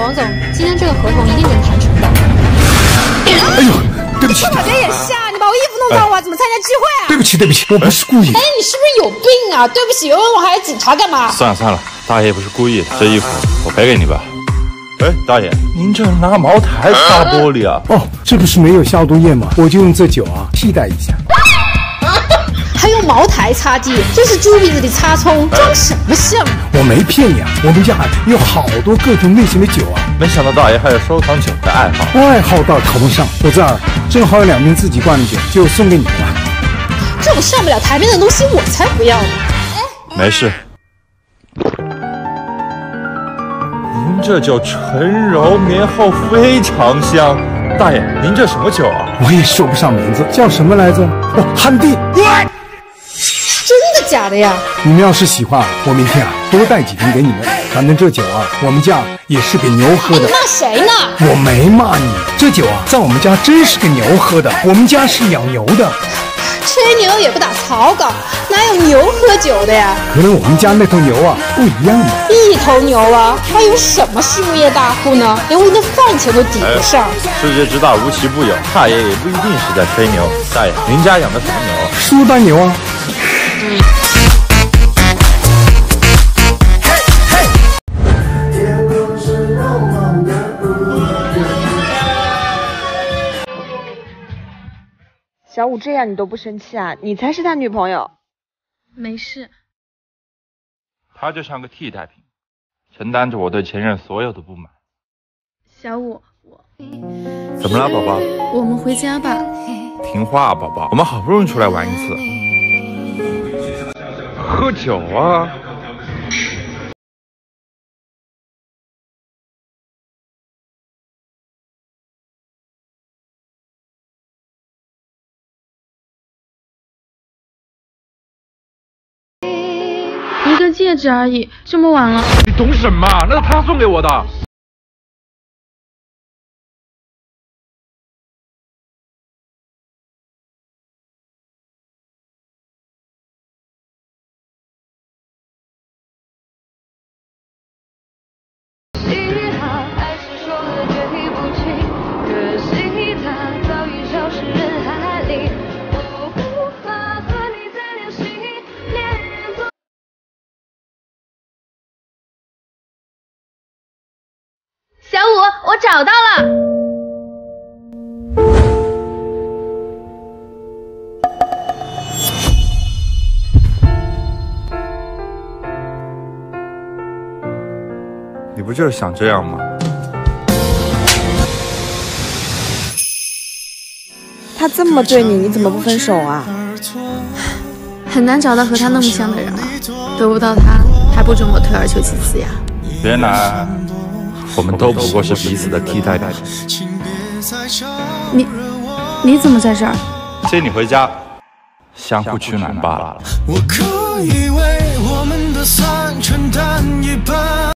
王总，今天这个合同一定能谈成的。 哎呦，对不起， 大姐也瞎，你把我衣服弄脏了，怎么参加聚会啊？ 对不起，我不是故意。 哎，你是不是有病啊？对不起，问我还要警察干嘛？ 算了，大爷不是故意的，这衣服我赔给你吧。哎，大爷，您这拿茅台擦玻璃啊？ 哦，这不是没有消毒液吗？我就用这酒啊替代一下。 还用茅台擦地，这是猪鼻子里擦葱，装什么像？ 我没骗你啊，我们家有好多各种类型的酒啊。 没想到大爷还有收藏酒的爱好。 爱好到头上，我这儿正好有2瓶自己灌的酒，就送给你们了。 这种上不了台面的东西，我才不要呢。 没事。您这酒纯柔绵厚，非常香。大爷，您这什么酒啊？ 我也说不上名字，叫什么来着？哦，汉地。 真的假的呀？ 你们要是喜欢，我明天啊多带几瓶给你们。反正这酒啊，我们家也是给牛喝的。 你骂谁呢？ 我没骂你，这酒啊，在我们家真是给牛喝的。我们家是养牛的。 吹牛也不打草稿，哪有牛喝酒的呀？ 可能我们家那头牛啊不一样嘛。 一头牛啊，还有什么事业大户呢？连我一顿饭钱都抵不上。 世界之大，无奇不有，大爷也不一定是在吹牛。大爷，您家养的什么牛？ 苏丹牛啊。 小五这样你都不生气啊？你才是他女朋友。 没事。 他就像个替代品，承担着我对前任所有的不满。 小五， 怎么了，宝宝？ 我们回家吧。 听话，宝宝，我们好不容易出来玩一次，喝酒啊。 一个戒指而已，这么晚了。 你懂什么？那是他送给我的。 小五，我找到了。 你不就是想这样吗？ 他这么对你，你怎么不分手啊？ 很难找到和他那么像的人了，得不到他，还不准我退而求其次呀？ 别难，我们都不过是彼此的替代品。 你怎么在这儿？ 接你回家，相互取暖罢了。 我可以为我们的散承担一半。